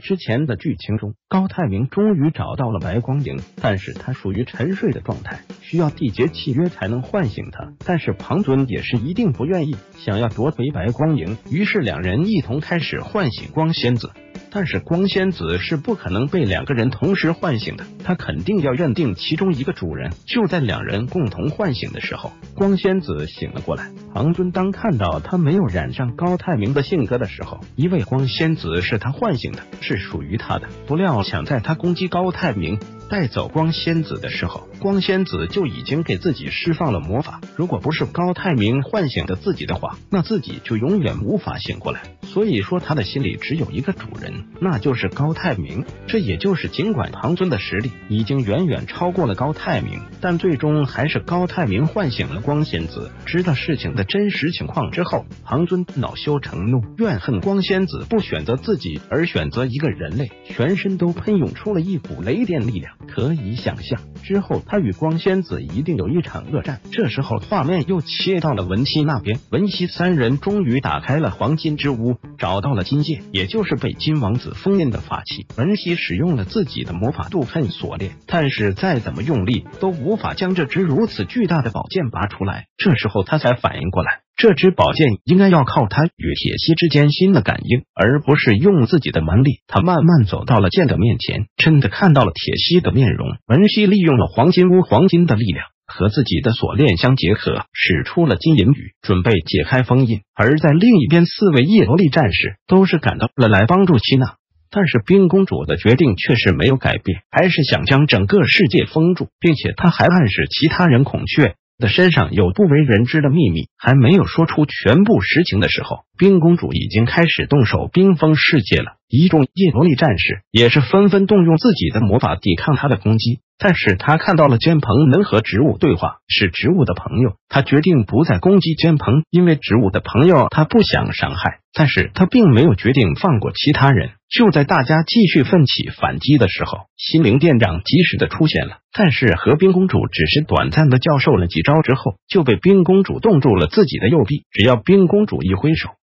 之前的剧情中，高泰明终于找到了白光莹，但是他属于沉睡的状态，需要缔结契约才能唤醒他。但是庞尊也是一定不愿意，想要夺回白光莹，于是两人一同开始唤醒光仙子。但是光仙子是不可能被两个人同时唤醒的，他肯定要认定其中一个主人。就在两人共同唤醒的时候，光仙子醒了过来。庞尊当看到他没有染上高泰明的性格的时候，因为光仙子是他唤醒的，是属于他的。不料想在他攻击高泰明带走光仙子的时候，光仙子就已经给自己释放了魔法。如果不是高泰明唤醒的自己的话，那自己就永远无法醒过来。所以说他的心里只有一个主人，那就是高泰明。这也就是尽管庞尊的实力已经远远超过了高泰明，但最终还是高泰明唤醒了光仙子。知道事情的真实情况之后，庞尊恼羞成怒，怨恨光仙子不选择自己而选择一个人类，全身都喷涌出了一股雷电力量。可以想象之后他与光仙子一定有一场恶战。这时候画面又切到了文熙那边，文熙三人终于打开了黄金之屋，找到了金戒，也就是被金王子封印的法器。文熙使用了自己的魔法杜恨锁链，但是再怎么用力都无法将这只如此巨大的宝剑拔出来。这时候他才反应过来，这支宝剑应该要靠他与铁西之间新的感应，而不是用自己的蛮力。他慢慢走到了剑的面前，真的看到了铁西的面容。文熙利用了黄金屋黄金的力量和自己的锁链相结合，使出了金银雨，准备解开封印。而在另一边，四位叶罗丽战士都是赶到了来帮助齐娜。但是冰公主的决定却是没有改变，还是想将整个世界封住，并且她还暗示其他人孔雀的身上有不为人知的秘密。还没有说出全部实情的时候，冰公主已经开始动手冰封世界了。一众叶罗丽战士也是纷纷动用自己的魔法抵抗她的攻击。但是他看到了坚鹏能和植物对话，是植物的朋友，他决定不再攻击坚鹏，因为植物的朋友他不想伤害。但是他并没有决定放过其他人。就在大家继续奋起反击的时候，心灵店长及时的出现了，但是和冰公主只是短暂的教授了几招之后，就被冰公主冻住了自己的右臂。只要冰公主一挥手，